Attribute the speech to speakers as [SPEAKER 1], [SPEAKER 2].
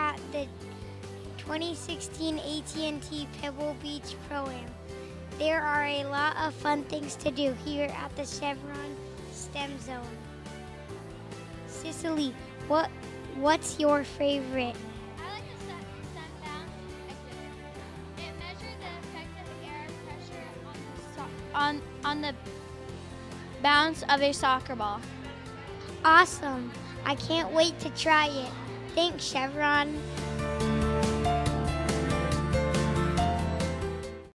[SPEAKER 1] at the 2016 AT&T Pebble Beach Pro-Am. There are a lot of fun things to do here at the Chevron STEM Zone. Cicely, what's your favorite?
[SPEAKER 2] I like the sun bounce exhibit. It measures the effective air pressure on the bounce of a soccer ball.
[SPEAKER 1] Awesome! I can't wait to try it. Thanks, Chevron.